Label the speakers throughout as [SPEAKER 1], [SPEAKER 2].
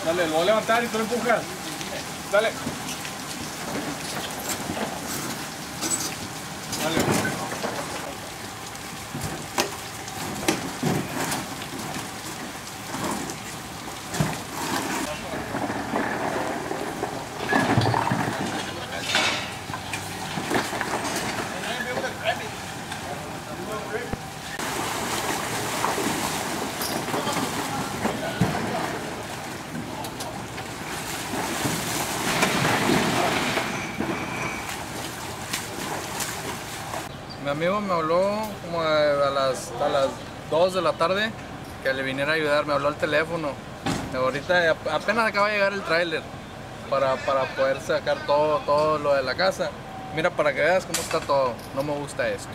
[SPEAKER 1] Dale, lo voy a levantar y tú lo empujas. Dale. Dale. Mi amigo me habló como a las 2 de la tarde que le viniera a ayudar, me habló al teléfono. Ahorita apenas acaba de llegar el tráiler para poder sacar todo lo de la casa. Mira, para que veas cómo está todo, no me gusta esto.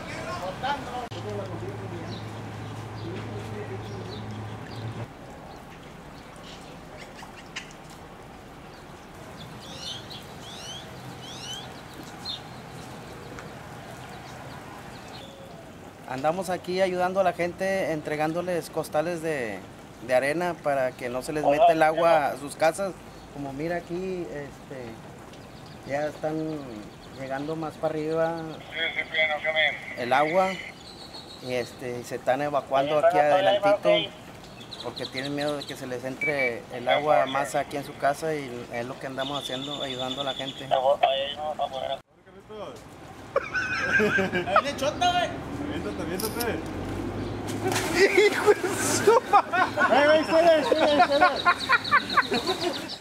[SPEAKER 2] Andamos aquí ayudando a la gente, entregándoles costales de arena para que no se les meta el agua a sus casas. Como mira aquí, ya están llegando más para arriba el agua y se están evacuando aquí adelantito porque tienen miedo de que se les entre el agua más aquí en su casa y es lo que andamos haciendo, ayudando a la gente.
[SPEAKER 3] ¡Viene chota, güey!
[SPEAKER 1] Aviéntate.
[SPEAKER 3] ¡Hijo de su madre! ¡Espera!